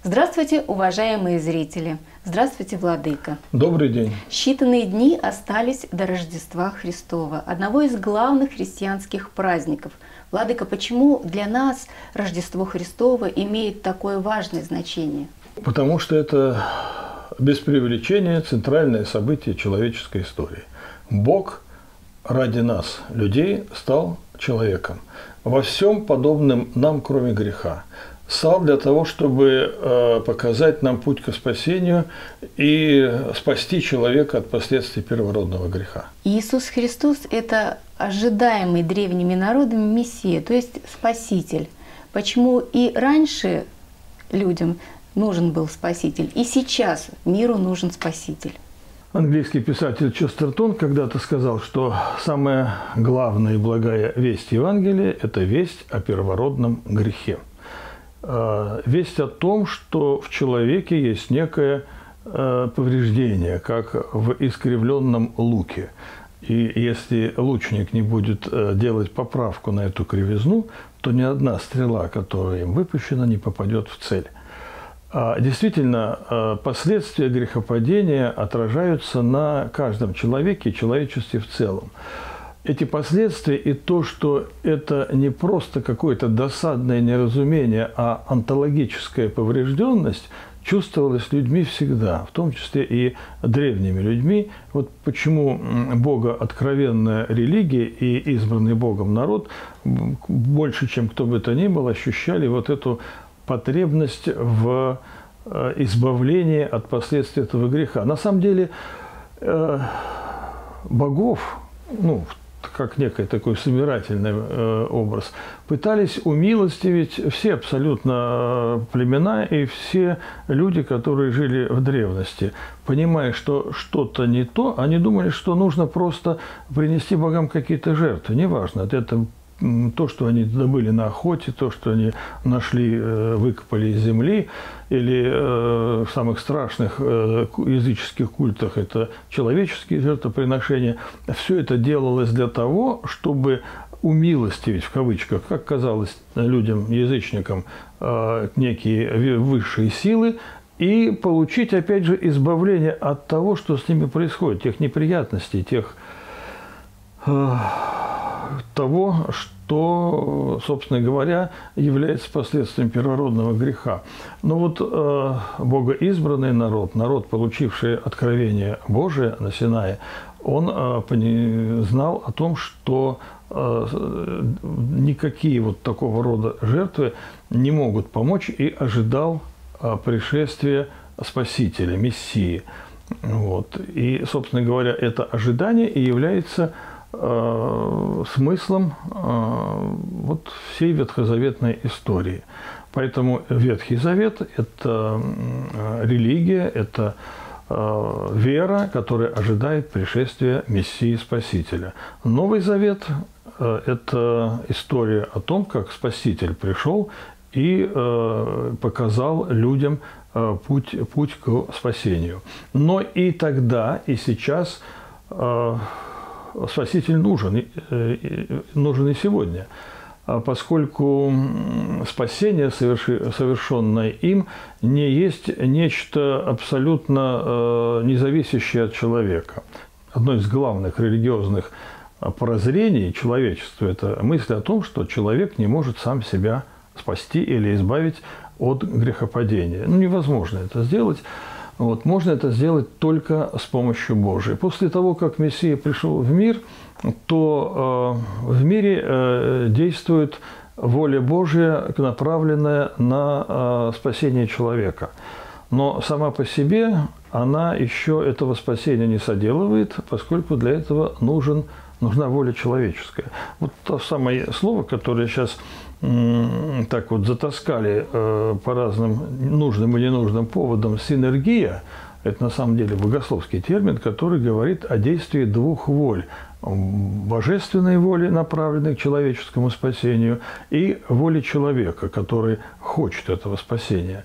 Здравствуйте, уважаемые зрители! Здравствуйте, Владыка! Добрый день! Считанные дни остались до Рождества Христова, одного из главных христианских праздников. Владыка, почему для нас Рождество Христово имеет такое важное значение? Потому что это, без преувеличения, центральное событие человеческой истории. Бог ради нас, людей, стал человеком. Во всем подобным нам, кроме греха. Стал для того, чтобы показать нам путь к спасению и спасти человека от последствий первородного греха. Иисус Христос – это ожидаемый древними народами Мессия, то есть Спаситель. Почему и раньше людям нужен был Спаситель, и сейчас миру нужен Спаситель? Английский писатель Честертон когда-то сказал, что самая главная и благая весть Евангелия – это весть о первородном грехе. Весть о том, что в человеке есть некое повреждение, как в искривленном луке. И если лучник не будет делать поправку на эту кривизну, то ни одна стрела, которая им выпущена, не попадет в цель. Действительно, последствия грехопадения отражаются на каждом человеке и человечестве в целом. Эти последствия и то, что это не просто какое-то досадное неразумение, а онтологическая поврежденность, чувствовалась людьми всегда, в том числе и древними людьми. Вот почему богооткровенная религия и избранный Богом народ больше, чем кто бы то ни был, ощущали вот эту потребность в избавлении от последствий этого греха. На самом деле богов, как некий такой собирательный образ, пытались умилостивить все абсолютно племена и все люди, которые жили в древности. Понимая, что что-то не то, они думали, что нужно просто принести богам какие-то жертвы. Неважно, это то, что они добыли на охоте, то, что они нашли, выкопали из земли, или в самых страшных языческих культах это человеческие жертвоприношения. Все это делалось для того, чтобы умилостивить, в кавычках, как казалось людям, язычникам, некие высшие силы, и получить, опять же, избавление от того, что с ними происходит, тех неприятностей, того, что, собственно говоря, является последствием первородного греха. Но вот богоизбранный народ, народ, получивший откровение Божие на Синае, он знал о том, что никакие вот такого рода жертвы не могут помочь, и ожидал пришествия Спасителя, Мессии. Вот. И, собственно говоря, это ожидание и является смыслом вот всей ветхозаветной истории. Поэтому Ветхий Завет – это религия, это вера, которая ожидает пришествия Мессии Спасителя. Новый Завет – это история о том, как Спаситель пришел и показал людям путь к спасению. Но и тогда, и сейчас Спаситель нужен и сегодня, поскольку спасение, совершенное им, не есть нечто абсолютно независящее от человека. Одно из главных религиозных прозрений человечества – это мысль о том, что человек не может сам себя спасти или избавить от грехопадения. Невозможно это сделать. Вот, можно это сделать только с помощью Божией. После того, как Мессия пришел в мир, то в мире действует воля Божья, направленная на спасение человека. Но сама по себе она еще этого спасения не соделывает, поскольку для этого нужна воля человеческая. Вот то самое слово, которое сейчас так вот затаскали по разным нужным и ненужным поводам, синергия, это на самом деле богословский термин, который говорит о действии двух воль. Божественной воли, направленной к человеческому спасению, и воли человека, который хочет этого спасения.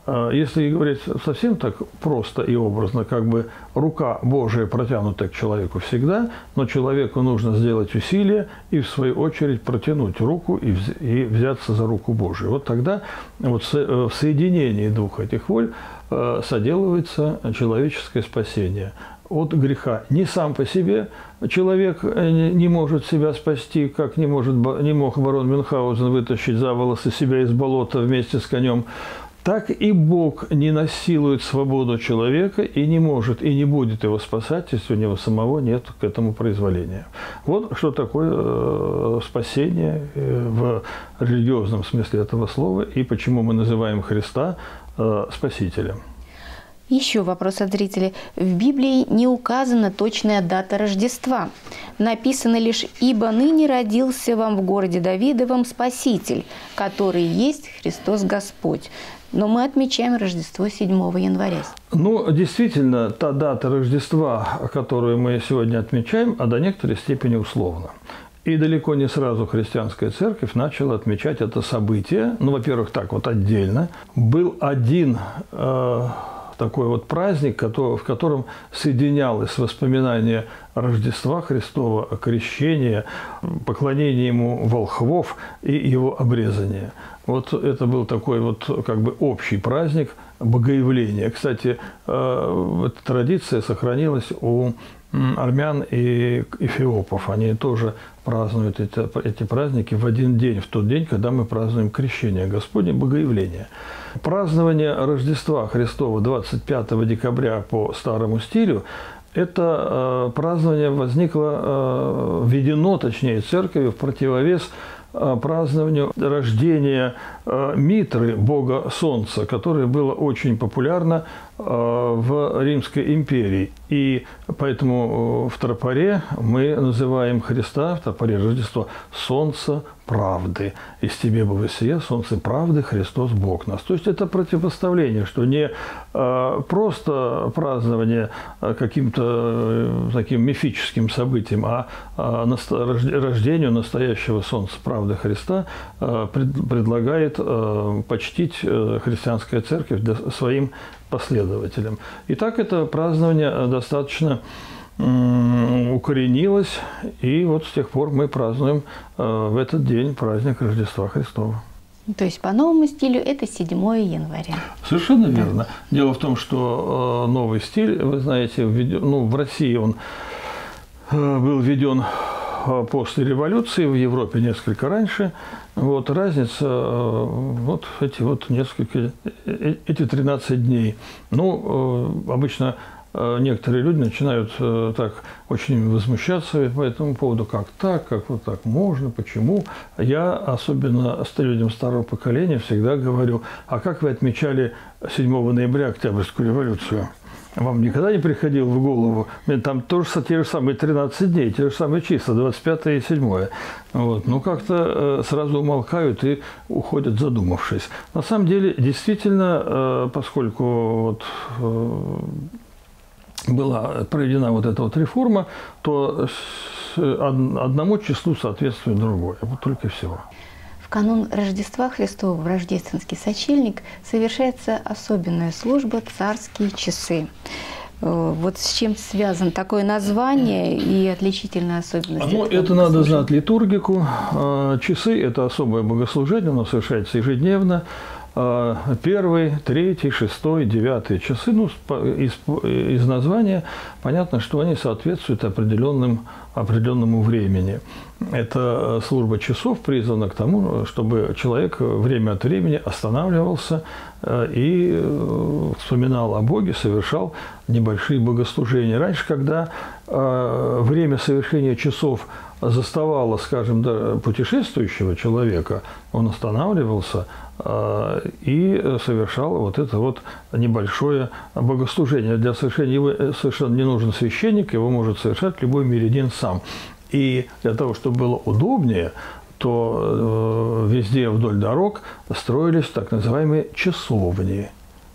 Если говорить совсем так просто и образно, как бы рука Божия протянута к человеку всегда, но человеку нужно сделать усилие и, в свою очередь, протянуть руку и взяться за руку Божию. Вот тогда вот в соединении двух этих воль соделывается человеческое спасение от греха. Не сам по себе человек не может себя спасти, как не мог барон Мюнхгаузен вытащить за волосы себя из болота вместе с конем, так и Бог не насилует свободу человека и не может, и не будет его спасать, если у него самого нет к этому произволения. Вот что такое спасение в религиозном смысле этого слова, и почему мы называем Христа Спасителем. Еще вопрос от зрителей. В Библии не указана точная дата Рождества. Написано лишь «Ибо ныне родился вам в городе Давидовом Спаситель, который есть Христос Господь». Но мы отмечаем Рождество 7 января. Ну, действительно, та дата Рождества, которую мы сегодня отмечаем, до некоторой степени условна. И далеко не сразу христианская церковь начала отмечать это событие. Ну, во-первых, так вот отдельно. Был один такой вот праздник, в котором соединялось воспоминание Рождества Христова, крещения, поклонение ему волхвов и его обрезание. Вот это был такой вот как бы общий праздник богоявления. Кстати, эта традиция сохранилась у армян и эфиопов. Они тоже празднуют эти праздники в один день, в тот день, когда мы празднуем крещение Господне, богоявление. Празднование Рождества Христова 25 декабря по старому стилю, это празднование возникло, введено, точнее, церковью в противовес празднованию рождения Митры, бога Солнца, которое было очень популярно в Римской империи. И поэтому в тропаре мы называем Христа, в тропаре Рождество, Солнце правды. «Из тебе бы воссия, солнце правды, Христос Бог нас». То есть это противопоставление, что не просто празднование каким-то таким мифическим событием, а рождению настоящего солнца правды Христа предлагает почтить христианская церковь своим последователям. И так это празднование достаточно укоренилось, и вот с тех пор мы празднуем в этот день праздник Рождества Христова. То есть по новому стилю это 7 января. Совершенно верно. Дело в том, что новый стиль, вы знаете, в России он был введен после революции, в Европе несколько раньше. Вот разница, вот эти 13 дней. Ну, обычно некоторые люди начинают так очень возмущаться по этому поводу, как вот так можно, почему. Я, особенно людям старого поколения, всегда говорю, а как вы отмечали 7 ноября Октябрьскую революцию? Вам никогда не приходило в голову? Там тоже те же самые 13 дней, те же самые числа, 25 и 7. Вот. Ну, как-то сразу умолкают и уходят, задумавшись. На самом деле, действительно, поскольку была проведена вот эта вот реформа, то одному числу соответствует другое. Вот только и всего. В канун Рождества Христова в рождественский сочельник совершается особенная служба «Царские часы». Вот с чем связано такое название и отличительная особенность? Ну, это надо знать литургику. Часы – это особое богослужение, оно совершается ежедневно. 1, 3, 6, 9 часы, ну, из названия понятно, что они соответствуют определенному времени. Эта служба часов призвана к тому, чтобы человек время от времени останавливался и вспоминал о Боге, совершал небольшие богослужения. Раньше, когда время совершения часов заставало, скажем, путешествующего человека, он останавливался и совершал вот это вот небольшое богослужение. Для совершения его совершенно не нужен священник, его может совершать любой мирянин сам. И для того, чтобы было удобнее, то везде вдоль дорог строились так называемые часовни.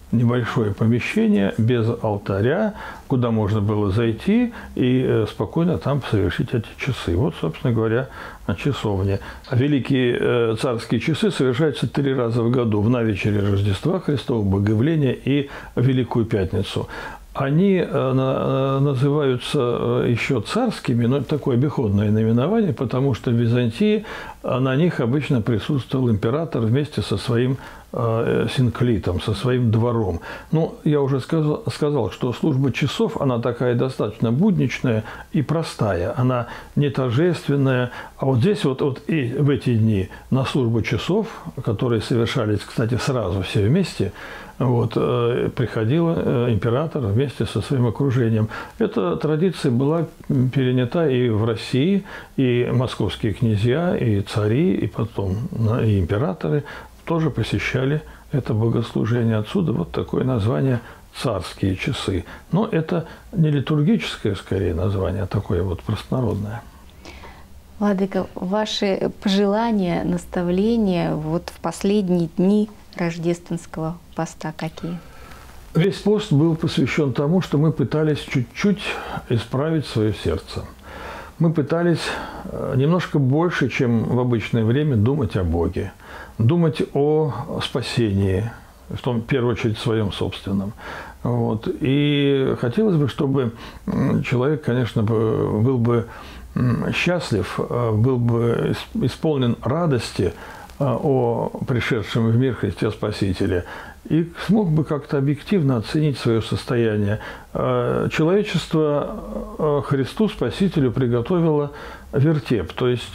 небольшое помещение без алтаря, куда можно было зайти и спокойно там совершить эти часы. Вот, собственно говоря, часовня. Великие царские часы совершаются 3 раза в году: в навечере Рождества Христова, Богоявления и Великую Пятницу. Они называются еще царскими, но это такое обиходное наименование, потому что в Византии на них обычно присутствовал император вместе со своим синклитом, со своим двором. Ну, я уже сказал, что служба часов, она такая достаточно будничная и простая, она не торжественная. А вот здесь вот и в эти дни на службу часов, которые совершались, кстати, сразу все вместе, вот, приходил император вместе со своим окружением. Эта традиция была перенята и в России, и московские князья, и цари, и потом и императоры тоже посещали это богослужение. Отсюда вот такое название «царские часы». Но это не литургическое, скорее, название, а такое вот простонародное. Владыка, ваши пожелания, наставления вот в последние дни рождественского поста какие? Весь пост был посвящен тому, что мы пытались чуть-чуть исправить свое сердце. Мы пытались немножко больше, чем в обычное время, думать о Боге, думать о спасении, в первую очередь своем собственном. Вот. И хотелось бы, чтобы человек, конечно, был бы счастлив, был бы исполнен радости о пришедшем в мир Христе Спасителе и смог бы как-то объективно оценить свое состояние. Человечество Христу Спасителю приготовило вертеп, то есть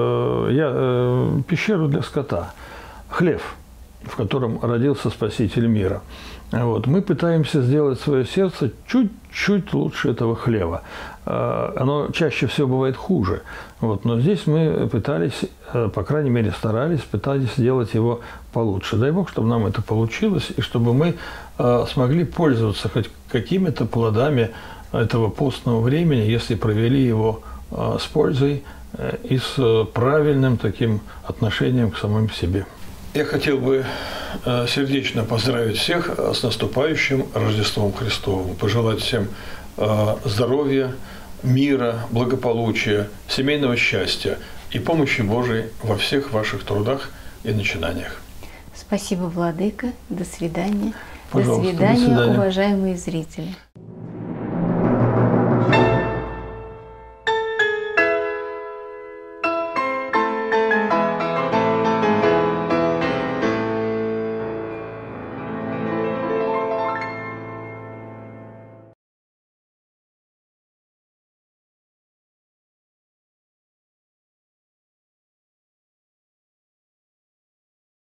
пещеру для скота, хлев, в котором родился Спаситель мира. Вот. Мы пытаемся сделать свое сердце чуть-чуть лучше этого хлева. Оно чаще всего бывает хуже. Вот. Но здесь мы пытались, по крайней мере старались, пытались сделать его получше. Дай Бог, чтобы нам это получилось, и чтобы мы смогли пользоваться хоть какими-то плодами этого постного времени, если провели его с пользой и с правильным таким отношением к самим себе. Я хотел бы сердечно поздравить всех с наступающим Рождеством Христовым, пожелать всем здоровья, мира, благополучия, семейного счастья и помощи Божией во всех ваших трудах и начинаниях. Спасибо, Владыка. До свидания. Пожалуйста, до свидания, уважаемые зрители.